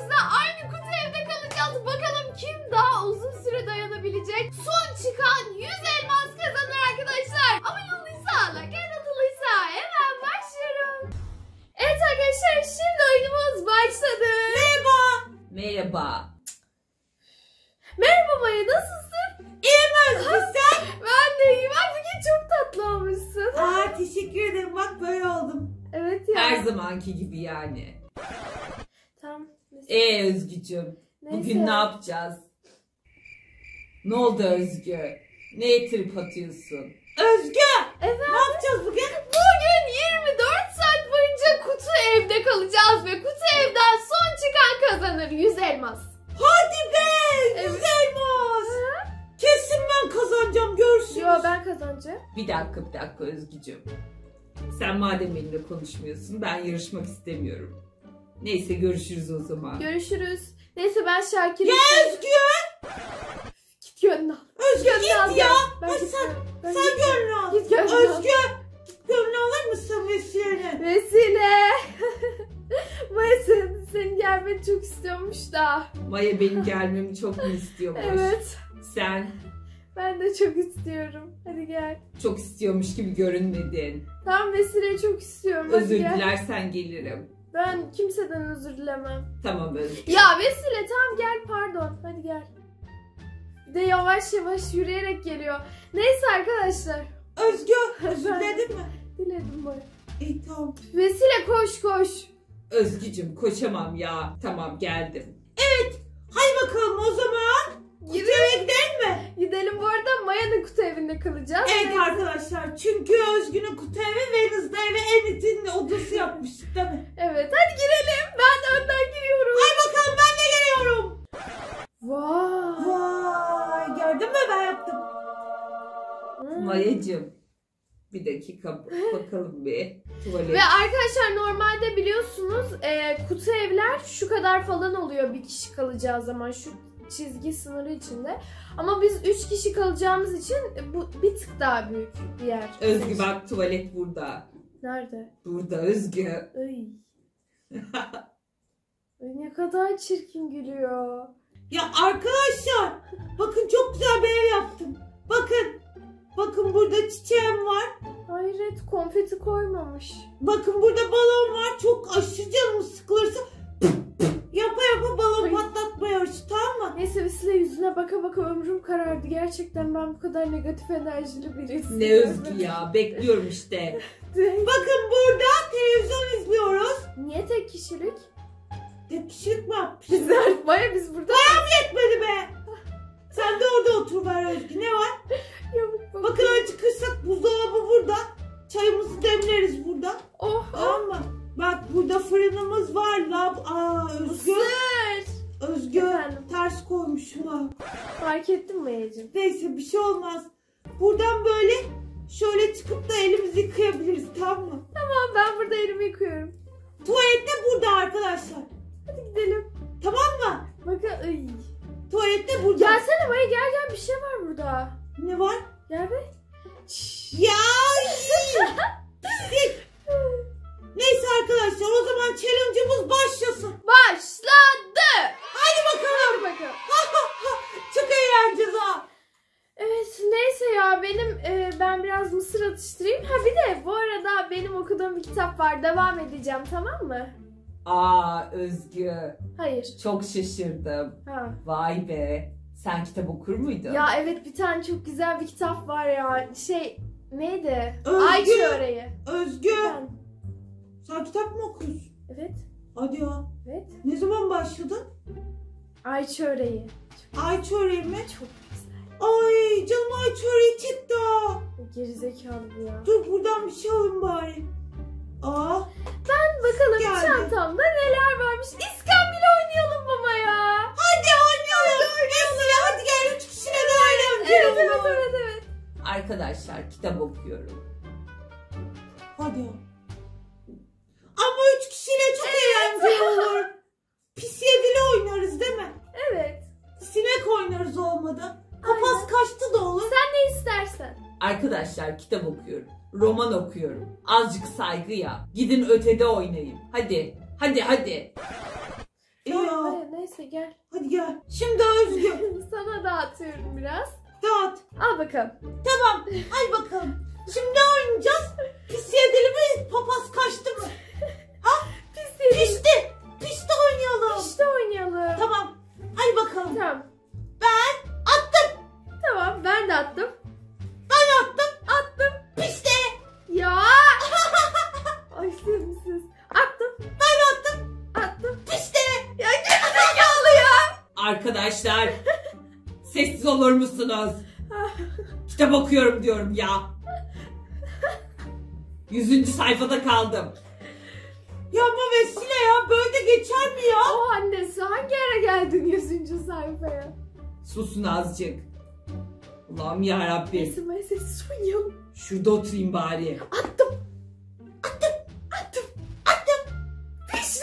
ikimiz de aynı kutu evde kalacağız. Bakalım kim daha uzun süre dayanabilecek. Son çıkan 100 elmas kazanır arkadaşlar. Abone olduysa, like atılıysa hemen başlıyorum. Evet arkadaşlar, şimdi oyunumuz başladı. Merhaba. Merhaba. Merhaba Maya, nasılsın? İyiyim Özgür, sen? Ben de iyiyim. Bugün çok tatlı olmuşsun. Teşekkür ederim. Bak böyle oldum. Evet ya. Her zamanki gibi yani. Tamam. Özgücüm. Bugün ne yapacağız? Ne oldu Özgü? Neye trip atıyorsun? Özgü. Evet. Ne yapacağız bugün? Bugün 24 saat boyunca kutu evde kalacağız ve kutu evden son çıkan kazanır 100 elmas. Hadi be. Evet. 100 elmas. Kesin ben kazanacağım. Görüşürüz. Yo, ben kazanacağım. Bir dakika Özgücüm. Sen madem benimle konuşmuyorsun, ben yarışmak istemiyorum. Neyse, görüşürüz o zaman. Görüşürüz. Neyse, ben Şakir'im. Ya Özgü. Git gönlünü al. Özgü git ya. Ben Hadi gitmiyorum. Ben sen gitmiyorum. gönlünü al. Git gönlünü al. Özgü. Gönlünü alır mısın Vesile'nin? Vesile. Maya senin gelmeni çok istiyormuş da. Maya benim gelmemi çok mu istiyormuş? Evet. Sen Ben de çok istiyorum. Hadi gel. çok istiyormuş gibi görünmedin. Tamam, Vesile'yi çok istiyorum. Hadi Özür gel. dilersen gelirim. Ben kimseden özür dilemem. Tamam Özgü. Ya Vesile, tamam gel, pardon. Hadi gel. Bir de yavaş yavaş yürüyerek geliyor. Neyse arkadaşlar. Özgü. Özür diledin mi? Diledim Maya. İyi tamam. Vesile koş koş. Özgücüm, koşamam ya. Tamam, geldim. Hadi bakalım o zaman. Kutu eve gidelim mi? Gidelim. Bu arada Maya'nın kutu evinde kalacağız. Evet arkadaşlar, çünkü Özgün'ün kutu evi Venüs'te eve Enit'in odası yapmıştık değil mi? Evet, hadi girelim. Ben de önden giriyorum. Hadi bakalım, ben de geliyorum. Vay. Vay, gördün mü, ben yaptım. Mayacığım, bir dakika bakalım bir. Tuvalet. Ve arkadaşlar, normalde biliyorsunuz kutu evler şu kadar falan oluyor bir kişi kalacağı zaman, şu çizgi sınırı içinde. Ama biz 3 kişi kalacağımız için bu bir tık daha büyük bir yer. Özgü bak, tuvalet burada. Nerede? Burada Özgü. Ay. Ay, ne kadar çirkin gülüyor. Ya arkadaşlar, bakın çok güzel bir ev yaptım. Bakın. Bakın burada çiçeğim var. Hayret, konfeti koymamış. Bakın burada balon var. Çok aşırı canım sıkılırsa yapa yapa balon Ay. patlatma yarışı, tamam mı? Neyse, Vesile, yüzüne baka baka ömrüm karardı. Gerçekten ben bu kadar negatif enerjili birisi. Ne Özgü ya, bekliyorum işte. Bakın burada televizyon izliyoruz. Niye tek kişilik? Tek kişilik mi yapmışız? Bizler, Maya, biz burada. Yetmedi be. Sen de orada otur ver Özgü. Ne var? Yamuk bak. Bakın acıkırsak buzdolabı burada. Çayımızı demleriz burada. Oh, Tamam mı? Bak burada fırınımız var. Özgü. Sır. Özgü. Efendim? Ters koymuşum ha. Fark ettin mi Maya'cığım? Neyse, bir şey olmaz. Buradan böyle şöyle çıkıp da elimizi yıkayabiliriz, tamam mı? Tamam, ben burada elimi yıkıyorum. Tuvalet de burada arkadaşlar. Hadi gidelim. Tamam mı? Bakın, ay. Tuvalet de burada. Gelsene Maya, gel bir şey var burada. Ne var? Gel be. Ya pislik. Neyse arkadaşlar, o zaman challenge'ımız başlasın. Başladı. Hadi bakalım. Hadi bakalım. Çok eğleneceğiz ha. Evet, neyse ya, ben biraz mısır atıştırayım. Ha, bir de bu arada benim okuduğum bir kitap var. Devam edeceğim, tamam mı? Özgü, Hayır. çok şaşırdım. Ha. Vay be. Sen kitap okur muydun? Ya evet, bir tane çok güzel bir kitap var ya. Neydi? Özgü. Ay Çöreği. Özgü. Ben- Sen kitap mı okuyorsun? Evet. Hadi ya. Evet. Ne zaman başladın? Ay Çöreği. Ay çöreği mi? Çok güzel. Ay canım, ay çöreği çıktı. Gerizekalı bu ya. Dur buradan bir şey alayım bari. Bakalım Geldi. çantamda neler varmış. İskambil oynayalım mama ya. Hadi oynayalım. Esra hadi gel, 3 kişiyle de oynayalım. Evet. Arkadaşlar, kitap okuyorum. Hadi ya. Ama 3 kişiyle çok eğlenceli olur. Pis yedili oynarız değil mi? Evet. Sinek oynarız olmadı. Papaz kaçtı da olur. Sen ne istersen. Arkadaşlar, kitap okuyorum. Roman okuyorum. Azıcık saygı ya. Gidin ötede oynayın. Hadi. Ya. Neyse gel. Hadi gel. Şimdi Özgü. Sana dağıtıyorum biraz. Dağıt. Al bakalım. Tamam. Hadi bakalım. Şimdi oynayacağız. Pis yedili mi? Papaz kaçtı mı? Pis yedili. Pişti. Pişti oynayalım. İşte oynayalım. Tamam. Hadi bakalım. Tamam. Ben attım. Tamam ben de attım. Ben attım. Attım. Pişti. Ya. Ay sevimsiz. Attım. Ben attım. Attım. Pişti. Ya gerizekalı ya. Arkadaşlar sessiz olur musunuz? Kitap okuyorum diyorum ya. 100. sayfada kaldım. Ya ama Vesile ya böyle de geçer mi ya? O annesi hangi ara geldin 100. sayfaya? Susun azıcık. Allah'ım yarabbim. Esma'ya sessiz oynayalım. Şurada oturayım bari. Attım. Attım. Attım. Attım. Pişti.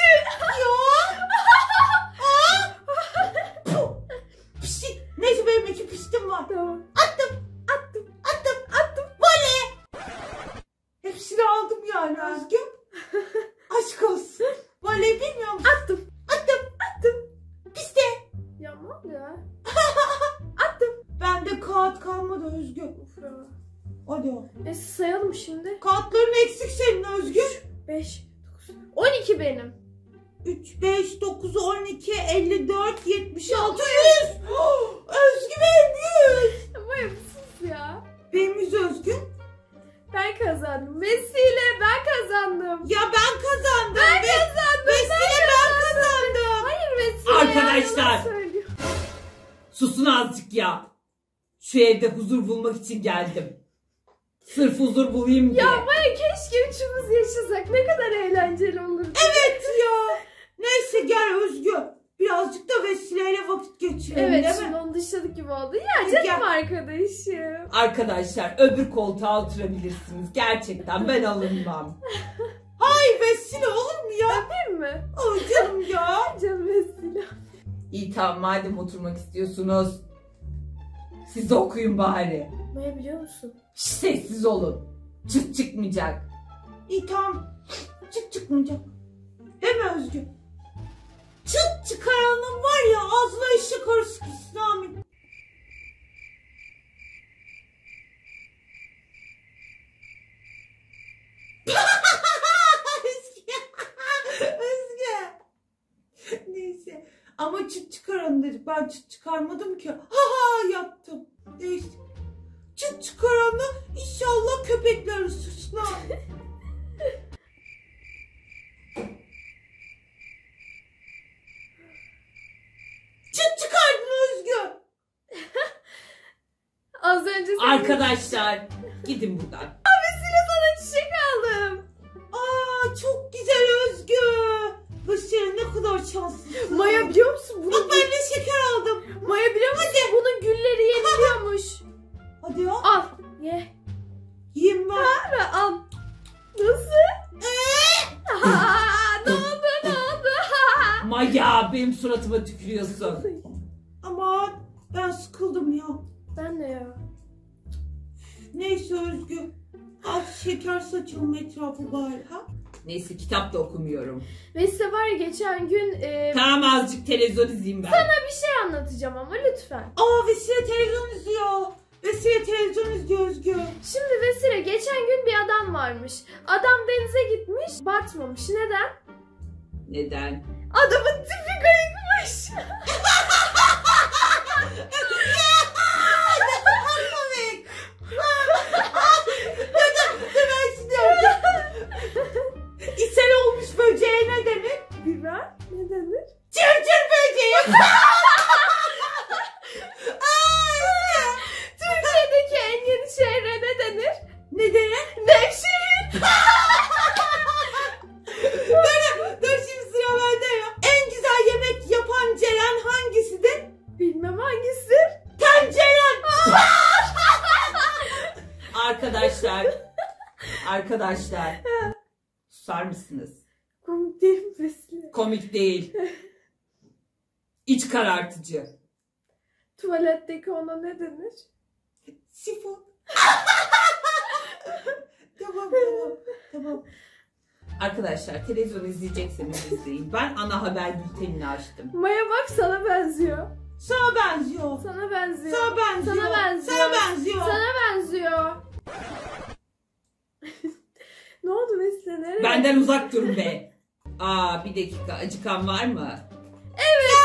Pişti. Neyse benim iki piştim var. Tamam. Attım. Attım. Attım. Attım. Böyle. Hepsini aldım yani Özgü. Aşk olsun. Böyle bilmiyor musun? Attım. Attım. Attım. Pişti. Yapmam ya. Bende kağıt kalmadı Özgü. Of ya. Hadi o. Neyse sayalım şimdi. Kağıtların eksik senin Özgü. 5, 9, 12 benim. 3, 5, 9, 12, 54, 76, 100. Özgü benim 100. Ama yapısız ya. Benim 100 Özgü. Ben kazandım. Vesile ben kazandım. Ya ben kazandım. Ben kazandım. Vesile ben kazandım. Hayır Vesile. Arkadaşlar. yalan söylüyor. Susun azıcık ya. Şu evde huzur bulmak için geldim. Sırf huzur bulayım diye. Ya Maya keşke üçümüz yaşasak. Ne kadar eğlenceli olurdu. Evet ya. Neyse gel Özgü. Birazcık da Vesile'yle vakit geçirelim Evet değil şimdi mi? onu dışladık gibi oldu. Ya Gel. canım arkadaşım. Arkadaşlar öbür koltuğa oturabilirsiniz. Gerçekten ben alınmam. Ay Vesile olur mu ya? Değil mi? Ay canım ya. Canım Vesile. İyi tamam madem oturmak istiyorsunuz. Siz de okuyun bari. Maya biliyor musun? Şş, sessiz olun. Çıt çıkmayacak. İyi tamam. Çık çıkmayacak. Değil mi Özgü? Çıt çıkaranın var ya ağzına eşek arısı gitsin amin. Özgü. Neyse. Ama çıt çıkaran dedik. Ben çıt çıkarmadım ki. Ha ha yaptım. Neyse. Çıt çıkaranı inşallah köpekler ısırsın abi. Çıt çıkardın Özgü. Az önce sen Arkadaşlar gidin buradan. Vesile sana çiçek aldım. Aa çok güzel Özgü. Başarı ne kadar şanslısın. Maya biliyor musun? Bak Bunun, ben de şeker aldım. Maya biliyor musun? Bunun gülleri yeniliyormuş. Hadi ya. Al. Ye. Yiyeyim ben. Al. Nasıl? Ne oldu ne oldu? Maya benim suratıma tükürüyorsun. Aman ben sıkıldım ya. Ben de ya. Neyse Özgü. Az şeker saçalım etrafı bari ha. Neyse kitap da okumuyorum. Vesile var ya geçen gün Tamam azıcık televizyon izleyeyim ben. bir şey anlatacağım ama lütfen. Aa Vesile televizyon izliyor. Vesile televizyon izliyor Özgü. Şimdi Vesile geçen gün bir adam varmış. Adam denize gitmiş, batmamış. Neden? Neden? Adamın tipi kayıkmış. Komik. Ben şimdi İshal olmuş böceğe ne denir? Biber ne denir? Cırcır böceği. Türkiye'deki en yeni şehre ne denir? Ne denir? Nevşehir. Dur şimdi sıra bende ya. En güzel yemek yapan Ceren hangisidir? Bilmem hangisi. Tenceren. Arkadaşlar susar mısınız? Komik değil mi Vesile? Komik değil. İç karartıcı. Tuvaletteki ona ne denir? Sifon. Tamam. Arkadaşlar televizyon izleyecekseniz izleyin. Ben ana haber bültenini açtım. Maya bak sana benziyor. Sana benziyor. Sana benziyor. Sana benziyor. Sana benziyor. Sana benziyor. Sana benziyor. Ne oldu Vesile, nereye? Benden uzak durun be. Aa, bir dakika, acıkan var mı? Evet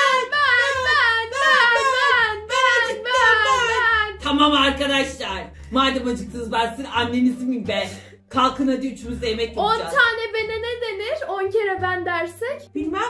ben. Tamam arkadaşlar. Madem acıktınız, ben sizin anneniz miyim be? Kalkın hadi, üçümüz de yemek 10 yapacağız. tane bene ne denir? 10 kere ben dersek. Bilmem.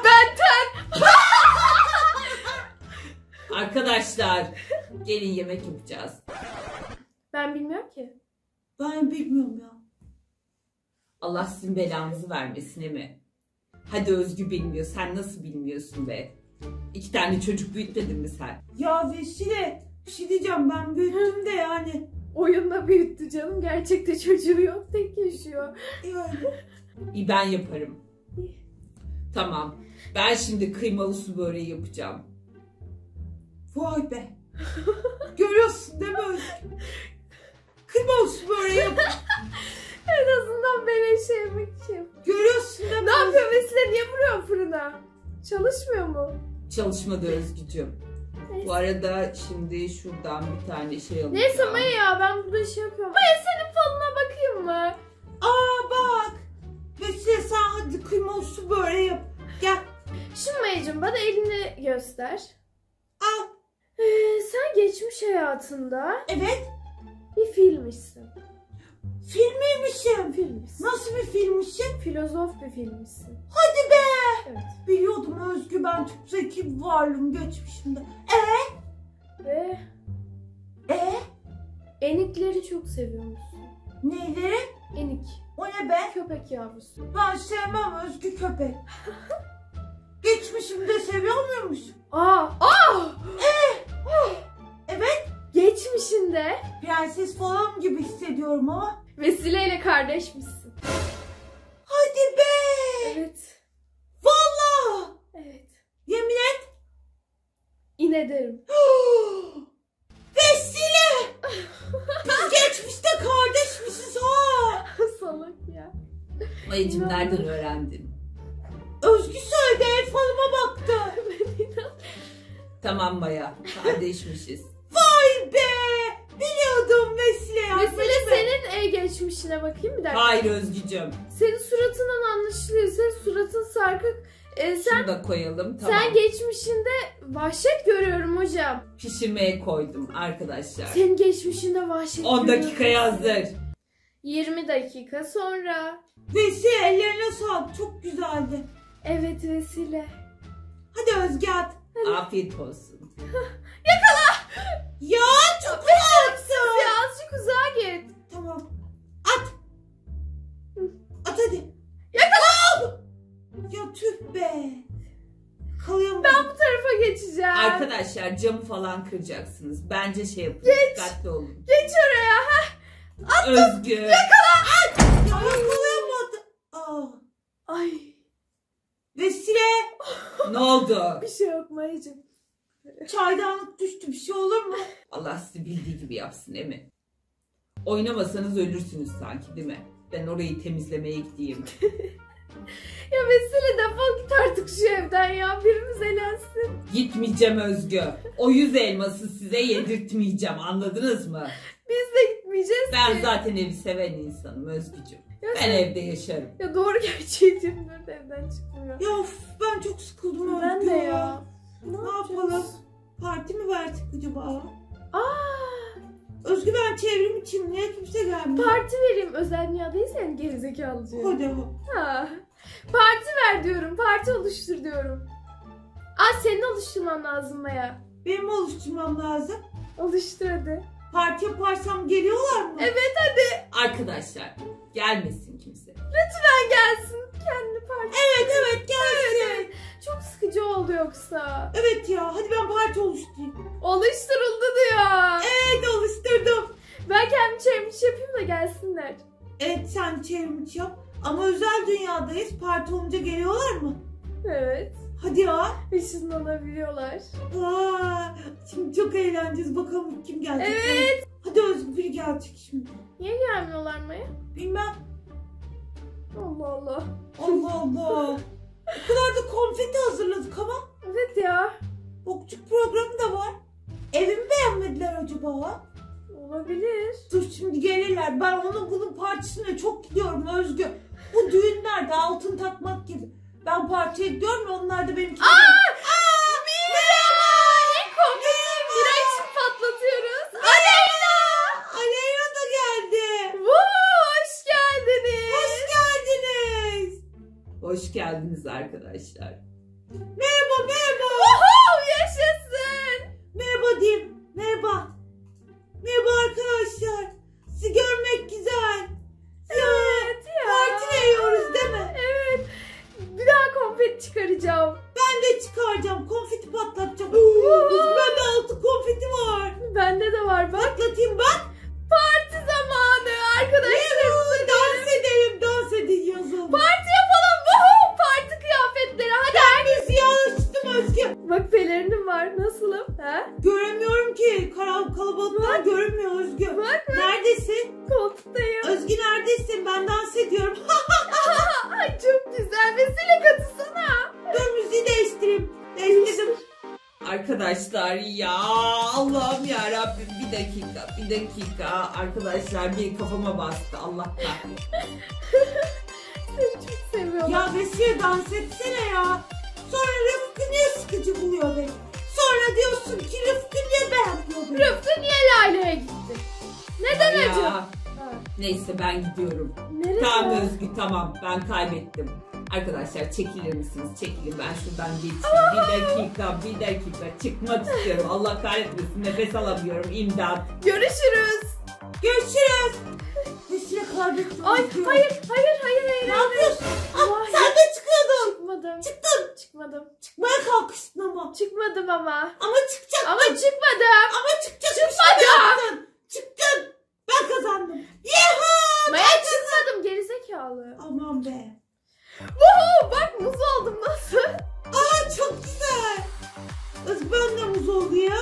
Arkadaşlar gelin yemek yapacağız. Ben bilmiyorum ki. Ben bilmiyorum ya. Allah sizin belanızı vermesin mi? Hadi Özgü bilmiyor. Sen nasıl bilmiyorsun be? 2 tane çocuk büyütmedin mi sen? Ya Vesile, bir şey diyeceğim, ben büyüttüm de yani. Oyunda büyüttü canım. Gerçekte çocuğu yok. Tek yaşıyor. Yani. İyi, ben yaparım. Tamam. Ben şimdi kıymalı su böreği yapacağım. Vay be. Görüyorsun değil mi Özgü? Kıymalı su böreği yap. En azından beleş yemek için. Görüyorsun değil mi? Ne yapıyor Vesile? Niye vuruyor fırına? Çalışmıyor mu? Çalışmadı Özgücüm. Bu arada şimdi şuradan bir tane şey alacağım. Neyse Maya ya, ben burada şey yapıyorum. Maya senin falına bakayım mı? Aa bak. Vesile sen hadi kıymalı su böreği yap. Gel. Şimdi Maya'cığım bana elini göster. Al. Sen geçmiş hayatında Evet. bir filmmişsin. Filmiymişim. Filmmişsin. Nasıl bir filmmişim? Filozof bir filmmişsin. Hadi be. Evet. Biliyordum Özgü, ben çok zeki bir varlığım geçmişimde. Ve enikleri çok seviyormuşsun. Neyleri? Enik. O ne be? Köpek yavrusu. Ben sevmem Özgü köpek. Geçmişimde seviyor muymuş? Aa! Evet. Geçmişinde Prenses falan gibi hissediyorum ama. Vesile ile kardeşmişsin. Hadi be. Evet. Vallahi. Evet. Yemin et. İne derim. Vesile. Biz geçmişte kardeşmişiz ha. Salak ya. Mayıcım nereden öğrendin? Özgü söyledi, el falıma baktı. Tamam Maya, kardeşmişiz. Vay be. Biliyordum Vesile ya. Vesile senin geçmişine bakayım bir dakika. Hayır Özgücüm. Senin suratından anlaşılıyor. Senin suratın sarkık. Şunu da koyalım, tamam. Sen geçmişinde vahşet görüyorum hocam. Pişirmeye koydum arkadaşlar. Senin geçmişinde vahşet 10 görüyorum. dakikaya hazır. 20 dakika sonra. Vesile ellerine sağlık, çok güzeldi. Evet Vesile. Hadi Özgü at. Afiyet olsun. Ya çok uzaksın. Ya azıcık uzağa git. Tamam. At. At hadi. Yakala. Ya tüh be. Kalayamadım. Ben bu tarafa geçeceğim. Arkadaşlar camı falan kıracaksınız. Bence şey yapın. Dikkatli olun. Geç oraya. Özgü. Ya yakalayamadım. Aa. Ay. Vesile. Ne oldu? Bir şey yok Mayıcığım. Çaydanlık düştü, bir şey olur mu? Allah sizi bildiği gibi yapsın değil mi? Oynamasanız ölürsünüz sanki değil mi? Ben orayı temizlemeye gideyim. Ya Vesile defol git artık şu evden ya. Birimiz elensin. Gitmeyeceğim Özgü. O 100 elması size yedirtmeyeceğim, anladınız mı? Biz de gitmeyeceğiz Ben ki. zaten evi seven insanım Özgücüm. Ya Ben sen- evde yaşarım. Ya doğru gerçeği diyorum. Dört evden çıkmıyor. Ya of, ben çok sıkıldım Özgü. Ben de ya. Ne yapacağız? yapalım? Parti mi versek acaba? Aa, Özgü ben çevrim içim, niye kimse gelmiyor? parti vereyim. Özel dünyadayız yani gerizekalıcı. Hadi. Ha. Parti ver diyorum. Parti oluştur diyorum. Aa, senin oluşturman lazım Maya. Benim oluşturmam lazım. Oluştur hadi. Parti yaparsam geliyorlar mı? Evet hadi. Arkadaşlar gelmesin kimse. Lütfen gelsin. Kendi parti. Evet gelsin. Çok sıkıcı oldu yoksa. Evet ya, hadi ben parti oluşturayım. Oluşturuldu diyor. Evet, oluşturdum. Ben kendi çevrimiçi yapayım da gelsinler. Evet, sen çevrim içi yap. Ama özel dünyadayız, parti olunca geliyorlar mı? Evet. Hadi ya. Işınlanabiliyorlar. Aa, şimdi çok eğleneceğiz, bakalım kim gelecek. Evet. Hadi Özgür, biri gelecek şimdi. Niye gelmiyorlar Maya? Bilmem. Allah Allah. Allah Allah. O kadar da konfeti hazırladık ama. Evet ya. Bokçuk programı da var. Evimi beğenmediler acaba? Olabilir. Dur şimdi gelirler. Ben onun bunun partisine çok gidiyorum Özgü. Bu düğünlerde altın takmak gibi. Ben partiye gidiyorum ya, onlar da benimkine. Bira için patlatıyoruz. Aleyna da geldi. Hoş geldiniz. Hoş geldiniz. Hoş geldiniz arkadaşlar. Merhaba merhaba. Yaşasın. Merhaba diyeyim. Merhaba. Merhaba arkadaşlar. Sizi görmek güzel. Evet ya. Parti veriyoruz değil mi? Evet. Bir daha konfeti çıkaracağım. Ben de çıkaracağım. Konfeti patlatacağım. Bende altın konfeti var. Bende de var bak. Patlatayım bak. Parti zamanı arkadaşlar. Dans edelim. Dans edin yazın. Parti yapalım. Woohoo! Parti kıyafetleri. Hadi herkes. Biz yanlıştım Özgü. Bak pelerinim var. Nasılım? Ha? Göremiyorum ki. Kalabalıklar görünmüyor Özgü. Bak. Neredesin? Koltuktayım. Özgü neredesin? Ben dans ediyorum. Ay çok güzel. Vesile katısana. Dur müziği değiştireyim. Değiştirdim. Arkadaşlar ya Allah'ım ya Rabbim bir dakika arkadaşlar bir kafama bastı Allah kahretsin. Seni çok seviyorum. Ya Vesile dans etsene ya. Sonra Rıfkı niye sıkıcı buluyor beni? Sonra diyorsun ki Rıfkı niye beğenmiyor beni? Rıfkı niye Lale'ye gitti? Neden Ya, acaba? Ha. neyse ben gidiyorum. Nereye? Tamam Özgü tamam ben kaybettim. Arkadaşlar çekilir misiniz? Çekilin ben şuradan geçeyim. Bir dakika çıkmak istiyorum. Allah kahretmesin nefes alamıyorum imdat. Görüşürüz. Görüşürüz. Vesile kaybettim. Ay Özgü. hayır. Ne yapıyorsun? Vay. Sen de çıkıyordun. Çıkmadım. Çıktın. Çıkmaya kalkıştın ama. Çıkmadım ama. Ama çıkacaksın. Ama çıkmadım. Ama çıkacaksın. Çıkmadım. Çıktın. Ben kazandım. Yeehaw. Maya çıkmadım gerizekalı. Aman be. Woohoo! Bak muz oldum nasıl? Aa çok güzel. Özgü ben de muz oldu ya.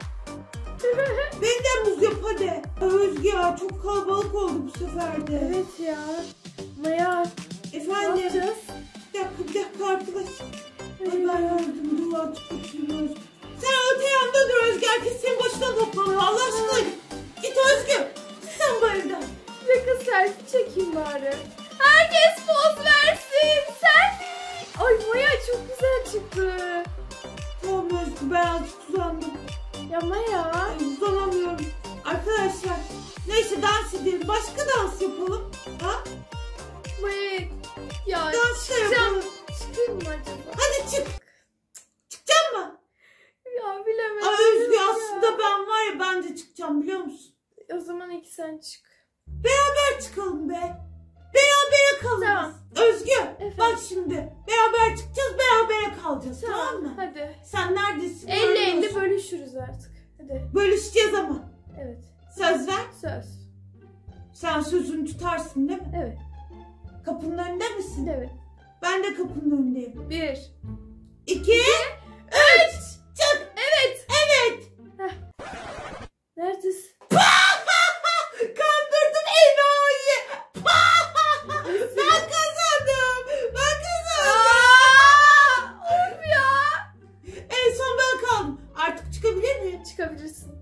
Ben de muz yap hadi. Özgü ya çok kalabalık oldu bu sefer de. Evet ya. Maya ne Efendim. yapacağız? Bir dakika arkadaş. Ay Hadi ben yardım dur artık bakayım Özgü. Sen öte yanda dur Özgü. Herkes senin başına toplanıyor. Allah aşkına git Özgü. Sen bu evden. Bir dakika selfie çekeyim bari. Herkes poz versin. Selfie. Ay Maya çok güzel çıktı. Tamam Özgü ben azıcık uzandım. Ya Maya. Ay, uzanamıyorum. Arkadaşlar neyse dans edelim. Başka dans yapalım. Ha? Maya. Ya Dans da çıkacağım. yapalım. Çıkayım mı acaba? Hadi çık. Çıkacak mı? Ya bilemedim. Ay Özgü ya. aslında ben var ya ben de çıkacağım biliyor musun? O zaman ilk sen çık. Beraber çıkalım be. Berabere kalırız. Tamam. Özgü Efendim? bak şimdi. Beraber çıkacağız berabere kalacağız tamam mı? Hadi. Sen neredesin? 50-50 bölüşürüz artık. Hadi. Bölüşeceğiz ama. Evet. Söz ver. Söz. Sen sözünü tutarsın değil mi? Evet. Kapının önünde misin? Evet. Ben de kapının önündeyim. 1. 2 3 çık. Evet. Evet. Neredesin? Kandırdım enayi. Ben kazandım. Ben kazandım. Of ya. En son ben kaldım. Artık çıkabilir miyim? Çıkabilirsin.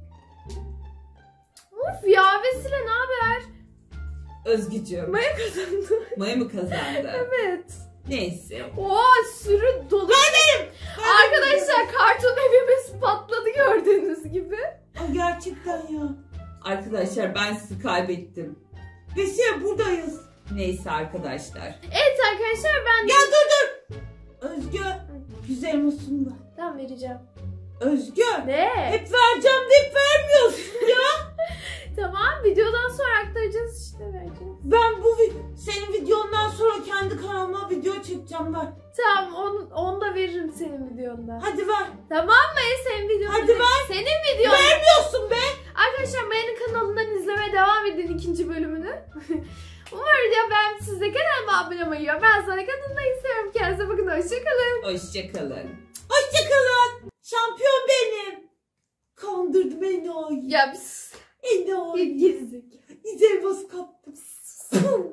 Of ya Vesile ne haber? Özgücüğüm Maya kazandı. Maya mı kazandı? Evet. Neyse. Oha sürü dolu. Arkadaşlar karton evimiz patladı gördüğünüz gibi. Ay, gerçekten ya. Arkadaşlar ben sizi kaybettim. Vesile buradayız. Neyse arkadaşlar. Evet arkadaşlar ben de... Ya dur. Özgü. Güzel musun da? Tamam vereceğim. Özgü. Ne? Hep vereceğim deyip vermiyorsun ya. Tamam videodan sonra aktaracağız işte vereceğiz. Ben senin videondan sonra kendi kanalıma video çekeceğim bak. Tamam onu da veririm senin videonda. Hadi ver. Tamam mı? Senin videonda. Hadi ver. Senin videon. Vermiyorsun be. Arkadaşlar Maya'nın kanalından izlemeye devam edin 2. bölümünü. Umarım video beğenmişsiniz de kanalıma abone olmayı. Ben sana kanalımda istiyorum. Kendinize bakın. Hoşçakalın. Hoşçakalın. Hoşçakalın. Şampiyon benim. Kandırdı beni o. Ya biz... Enayi. Gerizekalı. Güzel bas kaptım.